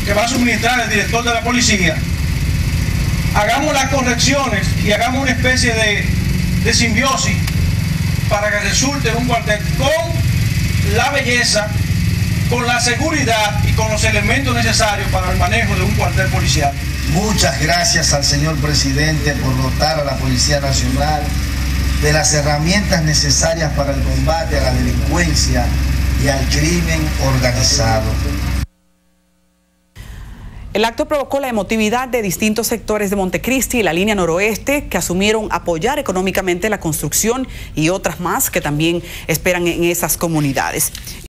que va a suministrar el director de la policía, hagamos las correcciones y hagamos una especie de simbiosis para que resulte un cuartel con la belleza, con la seguridad y con los elementos necesarios para el manejo de un cuartel policial. Muchas gracias al señor presidente por dotar a la Policía Nacional de las herramientas necesarias para el combate a la delincuencia y al crimen organizado. El acto provocó la emotividad de distintos sectores de Montecristi y la línea noroeste, que asumieron apoyar económicamente la construcción, y otras más que también esperan en esas comunidades.